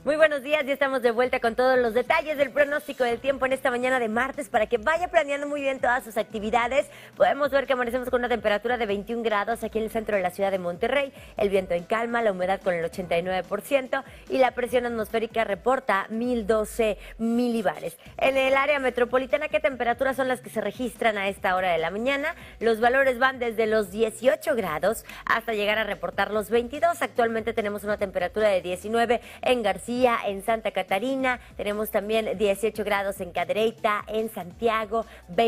Muy buenos días, ya estamos de vuelta con todos los detalles del pronóstico del tiempo en esta mañana de martes para que vaya planeando muy bien todas sus actividades. Podemos ver que amanecemos con una temperatura de 21 grados aquí en el centro de la ciudad de Monterrey, el viento en calma, la humedad con el 89% y la presión atmosférica reporta 1012 milibares. En el área metropolitana, ¿qué temperaturas son las que se registran a esta hora de la mañana? Los valores van desde los 18 grados hasta llegar a reportar los 22. Actualmente tenemos una temperatura de 19 en García, en Santa Catarina, tenemos también 18 grados en Cadereyta, en Santiago,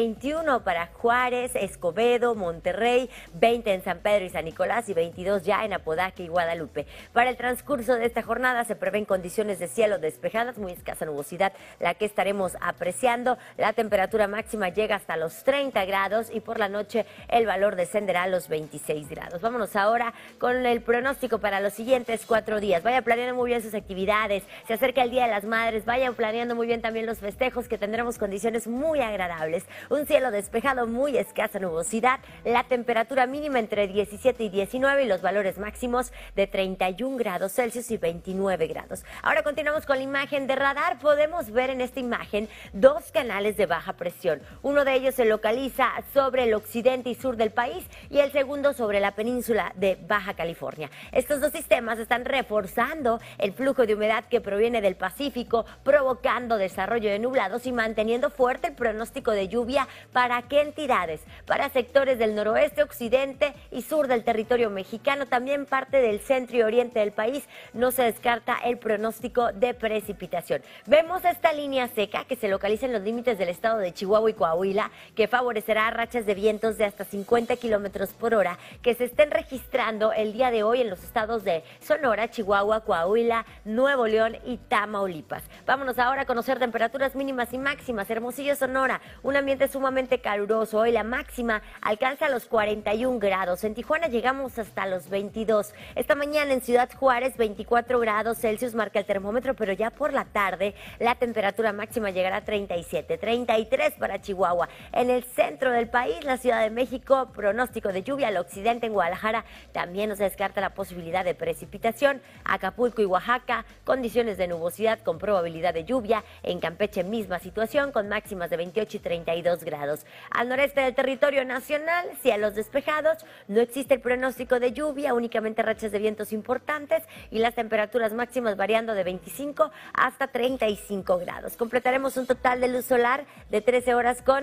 21 para Juárez, Escobedo, Monterrey, 20 en San Pedro y San Nicolás y 22 ya en Apodaca y Guadalupe. Para el transcurso de esta jornada se prevén condiciones de cielo despejadas, muy escasa nubosidad, la que estaremos apreciando. La temperatura máxima llega hasta los 30 grados y por la noche el valor descenderá a los 26 grados. Vámonos ahora con el pronóstico para los siguientes 4 días. Vaya planeando muy bien sus actividades. Se acerca el Día de las Madres, vayan planeando muy bien también los festejos, que tendremos condiciones muy agradables. Un cielo despejado, muy escasa nubosidad, la temperatura mínima entre 17 y 19 y los valores máximos de 31 grados Celsius y 29 grados. Ahora continuamos con la imagen de radar. Podemos ver en esta imagen dos canales de baja presión. Uno de ellos se localiza sobre el occidente y sur del país y el segundo sobre la península de Baja California. Estos dos sistemas están reforzando el flujo de humedad que proviene del Pacífico, provocando desarrollo de nublados y manteniendo fuerte el pronóstico de lluvia. ¿Para qué entidades? Para sectores del noroeste, occidente y sur del territorio mexicano, también parte del centro y oriente del país. No se descarta el pronóstico de precipitación. Vemos esta línea seca que se localiza en los límites del estado de Chihuahua y Coahuila, que favorecerá rachas de vientos de hasta 50 kilómetros por hora que se estén registrando el día de hoy en los estados de Sonora, Chihuahua, Coahuila, Nuevo León y Tamaulipas. Vámonos ahora a conocer temperaturas mínimas y máximas. Hermosillo, Sonora, un ambiente sumamente caluroso. Hoy la máxima alcanza los 41 grados. En Tijuana llegamos hasta los 22. Esta mañana en Ciudad Juárez, 24 grados Celsius marca el termómetro, pero ya por la tarde la temperatura máxima llegará a 37, 33 para Chihuahua. En el centro del país, la Ciudad de México, pronóstico de lluvia. Al occidente, en Guadalajara, también no se descarta la posibilidad de precipitación. Acapulco y Oaxaca, condiciones de nubosidad con probabilidad de lluvia. En Campeche, misma situación con máximas de 28 y 32 grados. Al noreste del territorio nacional, cielos despejados, no existe el pronóstico de lluvia, únicamente rachas de vientos importantes y las temperaturas máximas variando de 25 hasta 35 grados. Completaremos un total de luz solar de 13 horas con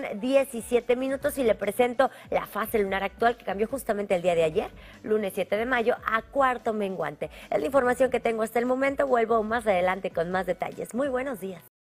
17 minutos y le presento la fase lunar actual que cambió justamente el día de ayer, lunes 7 de mayo, a cuarto menguante. Es la información que tengo hasta el momento. Vuelvo más adelante con más detalles. Muy buenos días.